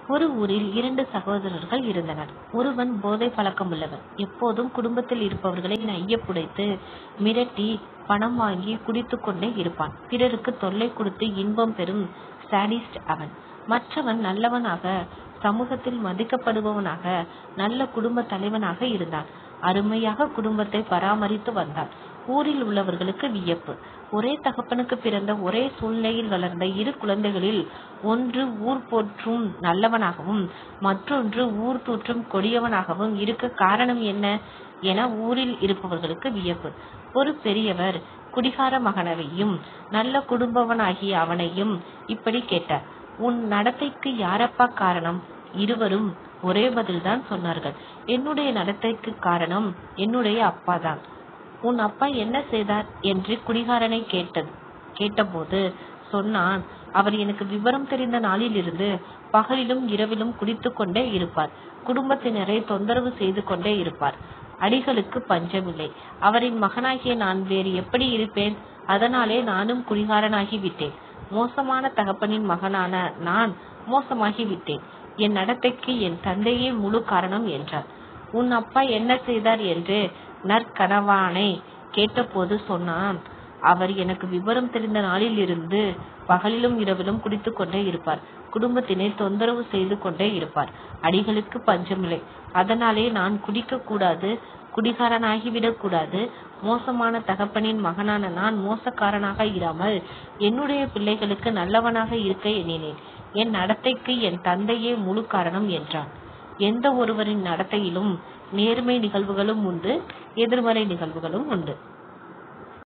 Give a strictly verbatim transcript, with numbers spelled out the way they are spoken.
ஒரு ஊரில் இரண்டு சகோதரர்கள் இருந்தனர். ஒருவன் போதை பழக்கம் உள்ளவன். எப்போதும் குடும்பத்தில் இருப்பவர்களை நையப்புடைத்து மிரட்டி பணம் வாங்கி குடித்து கொண்டே இருப்பான். பிறருக்கு தொல்லை கொடுத்து இன்பம் பெறும் சாடிஸ்ட் அவன். மற்றவன் நல்லவனாக, சமூகத்தில் மதிக்கப்படுபவனாக, நல்ல குடும்ப தலைவனாக இருந்தான். அருமையாக குடும்பத்தை பராமரித்து வந்தான். ஊரில் உள்ளவர்களுக்கு வியப்பு. ஒரே தகப்பனுக்கு பிறந்த ஒரே சூழ்நிலையில் வளர்ந்த இரு குழந்தைகளில் ஒன்று ஊர் போற்றும் நல்லவனாகவும் மற்றொன்று ஊர் தூற்றும் கொடியவனாகவும் இருக்க காரணம் என்ன என ஊரில் இருப்பவர்களுக்கு வியப்பு. ஒரு பெரியவர் குடிகார மகனையும் நல்ல குடும்பவனாகிய அவனையும் இப்படி கேட்டார்: உன் நடத்தைக்கு யாரப்பா காரணம்? இருவரும் ஒரே பதில்தான் சொன்னார்கள்: என்னுடைய நடத்தைக்கு காரணம் என்னுடைய அப்பாதான். உன் அப்பா என்ன செய்தார் என்று குடிகாரனை கேட்டது கேட்டபோது சொன்னான்: அவர் எனக்கு விவரம் தெரிந்த நாளில் இருந்து பகலிலும் இரவிலும் குடித்து கொண்டே இருப்பார். குடும்பத்தினரை தொந்தரவு செய்து கொண்டே இருப்பார். அடிகளுக்கு பஞ்சமில்லை. அவரின் மகனாகிய நான் வேறு எப்படி இருப்பேன்? அதனாலே நானும் குடிகாரனாகி விட்டேன். மோசமான தகப்பனின் மகனான நான் மோசமாகி விட்டேன். என் நடத்தைக்கு என் தந்தையே முழு காரணம் என்றார். உன் அப்பா என்ன செய்தார் என்று நற்கணவானை கேட்டபோது சொன்னான்: அவர் எனக்கு விவரம் தெரிந்த நாளில் இருந்து பகலிலும் இரவிலும் குடித்து கொண்டே இருப்பார். குடும்பத்தினை தொந்தரவு செய்து கொண்டே இருப்பார். அடிகளுக்கு பஞ்சமில்லை. அதனாலே நான் குடிக்க கூடாது, குடிகாரனாகிவிடக் கூடாது. மோசமான தகப்பனின் மகனான நான் மோசக்காரனாக இராமல் என்னுடைய பிள்ளைகளுக்கு நல்லவனாக இருக்க எண்ணினேன். என் நடத்தைக்கு என் தந்தையே முழு காரணம் என்றான். எந்த ஒருவரின் நடத்தையிலும் நேர்மை நிகழ்வுகளும் உண்டு, எதிர்மறை நிகழ்வுகளும் உண்டு.